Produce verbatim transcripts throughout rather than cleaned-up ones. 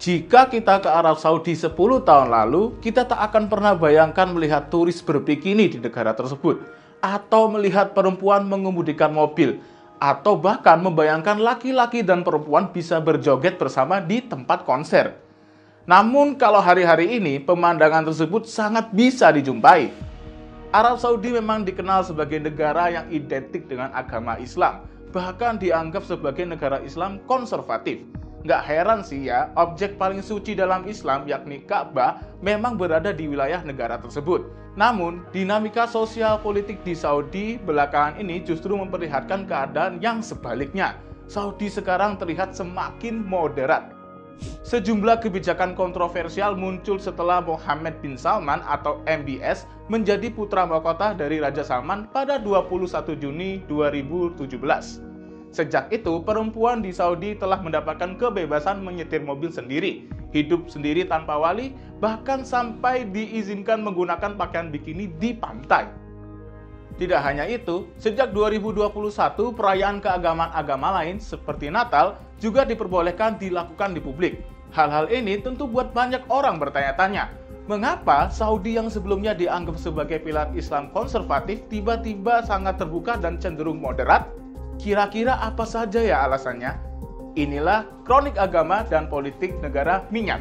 Jika kita ke Arab Saudi sepuluh tahun lalu, kita tak akan pernah bayangkan melihat turis berbikini di negara tersebut, atau melihat perempuan mengemudikan mobil, atau bahkan membayangkan laki-laki dan perempuan bisa berjoget bersama di tempat konser. Namun kalau hari-hari ini, pemandangan tersebut sangat bisa dijumpai. Arab Saudi memang dikenal sebagai negara yang identik dengan agama Islam, bahkan dianggap sebagai negara Islam konservatif. Nggak heran sih ya, objek paling suci dalam Islam yakni Ka'bah memang berada di wilayah negara tersebut. Namun, dinamika sosial politik di Saudi belakangan ini justru memperlihatkan keadaan yang sebaliknya. Saudi sekarang terlihat semakin moderat. Sejumlah kebijakan kontroversial muncul setelah Mohammed bin Salman atau M B S menjadi putra mahkota dari Raja Salman pada dua puluh satu Juni dua ribu tujuh belas. Sejak itu, perempuan di Saudi telah mendapatkan kebebasan menyetir mobil sendiri, hidup sendiri tanpa wali, bahkan sampai diizinkan menggunakan pakaian bikini di pantai. Tidak hanya itu, sejak dua ribu dua puluh satu, perayaan keagamaan agama lain seperti Natal juga diperbolehkan dilakukan di publik. Hal-hal ini tentu buat banyak orang bertanya-tanya, mengapa Saudi yang sebelumnya dianggap sebagai pilar Islam konservatif tiba-tiba sangat terbuka dan cenderung moderat? Kira-kira apa saja ya alasannya? Inilah kronik agama dan politik negara minyak.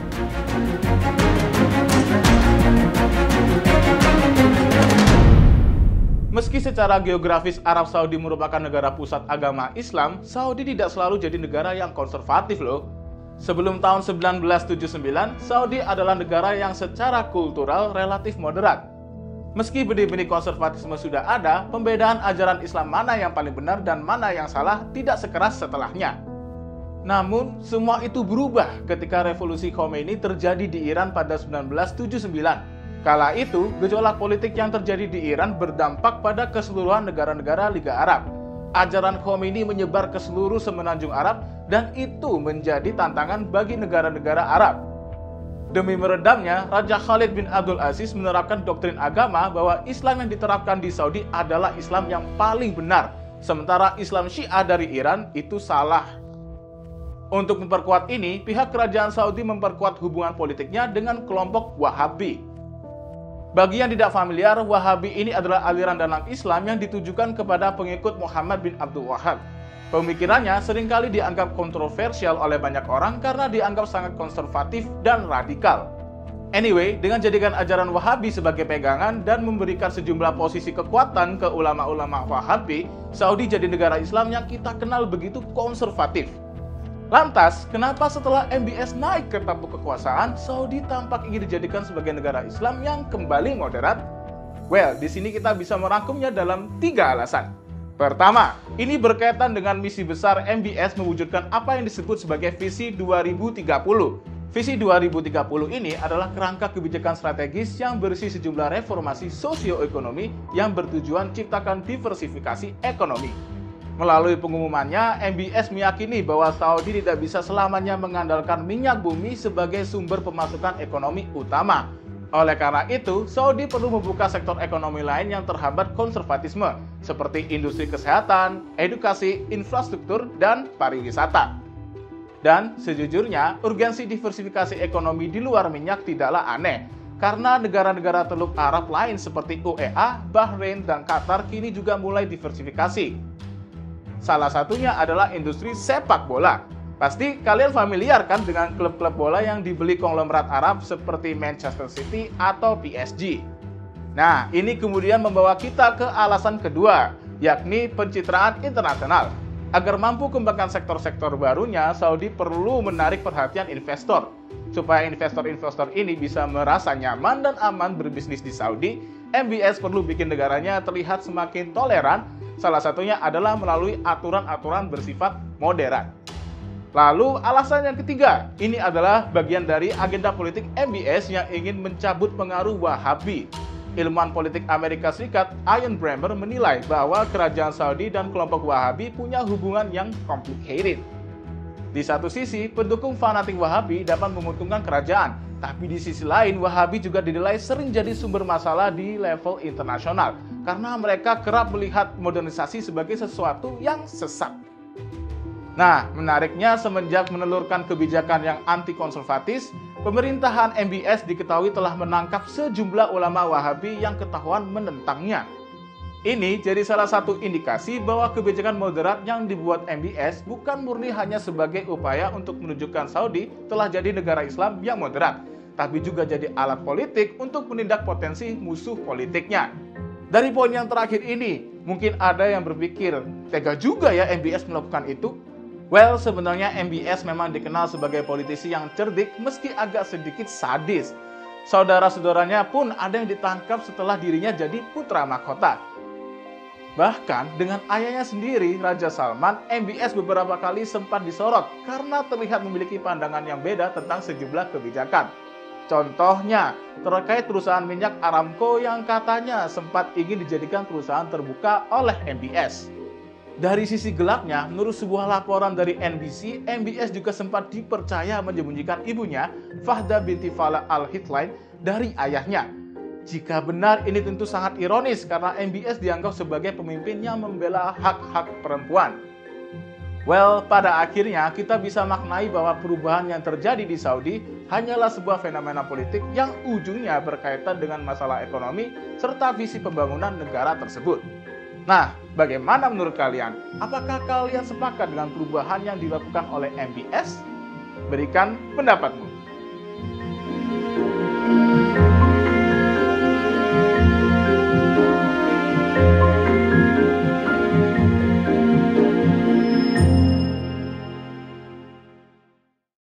Meski secara geografis Arab Saudi merupakan negara pusat agama Islam, Saudi tidak selalu jadi negara yang konservatif loh. Sebelum tahun seribu sembilan ratus tujuh puluh sembilan, Saudi adalah negara yang secara kultural relatif moderat. Meski benih-benih konservatisme sudah ada, pembedaan ajaran Islam mana yang paling benar dan mana yang salah tidak sekeras setelahnya. Namun, semua itu berubah ketika revolusi Khomeini terjadi di Iran pada seribu sembilan ratus tujuh puluh sembilan. Kala itu, gejolak politik yang terjadi di Iran berdampak pada keseluruhan negara-negara Liga Arab. Ajaran Khomeini menyebar ke seluruh semenanjung Arab dan itu menjadi tantangan bagi negara-negara Arab. Demi meredamnya, Raja Khalid bin Abdul Aziz menerapkan doktrin agama bahwa Islam yang diterapkan di Saudi adalah Islam yang paling benar, sementara Islam Syiah dari Iran itu salah. Untuk memperkuat ini, pihak kerajaan Saudi memperkuat hubungan politiknya dengan kelompok Wahabi. Bagi yang tidak familiar, Wahabi ini adalah aliran dalam Islam yang ditujukan kepada pengikut Muhammad bin Abdul Wahab. Pemikirannya seringkali dianggap kontroversial oleh banyak orang karena dianggap sangat konservatif dan radikal. Anyway, dengan jadikan ajaran Wahabi sebagai pegangan dan memberikan sejumlah posisi kekuatan ke ulama-ulama Wahabi, Saudi jadi negara Islam yang kita kenal begitu konservatif. Lantas, kenapa setelah M B S naik ke tampuk kekuasaan, Saudi tampak ingin dijadikan sebagai negara Islam yang kembali moderat? Well, di sini kita bisa merangkumnya dalam tiga alasan. Pertama, ini berkaitan dengan misi besar M B S mewujudkan apa yang disebut sebagai Visi dua ribu tiga puluh. Visi dua ribu tiga puluh ini adalah kerangka kebijakan strategis yang berisi sejumlah reformasi sosioekonomi yang bertujuan ciptakan diversifikasi ekonomi. Melalui pengumumannya, M B S meyakini bahwa Saudi tidak bisa selamanya mengandalkan minyak bumi sebagai sumber pemasukan ekonomi utama. Oleh karena itu, Saudi perlu membuka sektor ekonomi lain yang terhambat konservatisme, seperti industri kesehatan, edukasi, infrastruktur, dan pariwisata. Dan sejujurnya, urgensi diversifikasi ekonomi di luar minyak tidaklah aneh, karena negara-negara Teluk Arab lain seperti U A E, Bahrain, dan Qatar kini juga mulai diversifikasi. Salah satunya adalah industri sepak bola. Pasti kalian familiar kan dengan klub-klub bola yang dibeli konglomerat Arab seperti Manchester City atau P S G. Nah, ini kemudian membawa kita ke alasan kedua, yakni pencitraan internasional. Agar mampu kembangkan sektor-sektor barunya, Saudi perlu menarik perhatian investor. Supaya investor-investor ini bisa merasa nyaman dan aman berbisnis di Saudi, M B S perlu bikin negaranya terlihat semakin toleran, salah satunya adalah melalui aturan-aturan bersifat moderat. Lalu alasan yang ketiga, ini adalah bagian dari agenda politik M B S yang ingin mencabut pengaruh Wahabi. Ilmuwan politik Amerika Serikat Ian Bremmer menilai bahwa kerajaan Saudi dan kelompok Wahabi punya hubungan yang complicated. Di satu sisi, pendukung fanatik Wahabi dapat menguntungkan kerajaan, tapi di sisi lain Wahabi juga dinilai sering jadi sumber masalah di level internasional karena mereka kerap melihat modernisasi sebagai sesuatu yang sesat. Nah, menariknya semenjak menelurkan kebijakan yang anti-konservatis, pemerintahan M B S diketahui telah menangkap sejumlah ulama Wahabi yang ketahuan menentangnya. Ini jadi salah satu indikasi bahwa kebijakan moderat yang dibuat M B S bukan murni hanya sebagai upaya untuk menunjukkan Saudi telah jadi negara Islam yang moderat, tapi juga jadi alat politik untuk menindak potensi musuh politiknya. Dari poin yang terakhir ini, mungkin ada yang berpikir, tega juga ya M B S melakukan itu? Well, sebenarnya M B S memang dikenal sebagai politisi yang cerdik meski agak sedikit sadis. Saudara-saudaranya pun ada yang ditangkap setelah dirinya jadi putra mahkota. Bahkan dengan ayahnya sendiri, Raja Salman, M B S beberapa kali sempat disorot karena terlihat memiliki pandangan yang beda tentang sejumlah kebijakan. Contohnya, terkait perusahaan minyak Aramco yang katanya sempat ingin dijadikan perusahaan terbuka oleh M B S. Dari sisi gelapnya, menurut sebuah laporan dari N B C, M B S juga sempat dipercaya menyembunyikan ibunya, Fahda binti Fala al-Hitlain, dari ayahnya. Jika benar, ini tentu sangat ironis karena M B S dianggap sebagai pemimpin yang membela hak-hak perempuan. Well, pada akhirnya kita bisa maknai bahwa perubahan yang terjadi di Saudi hanyalah sebuah fenomena politik yang ujungnya berkaitan dengan masalah ekonomi serta visi pembangunan negara tersebut. Nah, bagaimana menurut kalian? Apakah kalian sepakat dengan perubahan yang dilakukan oleh M B S? Berikan pendapatmu.